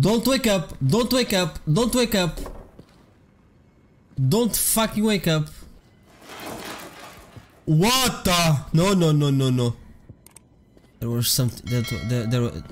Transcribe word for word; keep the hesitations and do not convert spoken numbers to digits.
Don't wake up. Don't wake up. Don't wake up. Don't fucking wake up. What the? No, no, no, no, no. There was something. There, there, there was...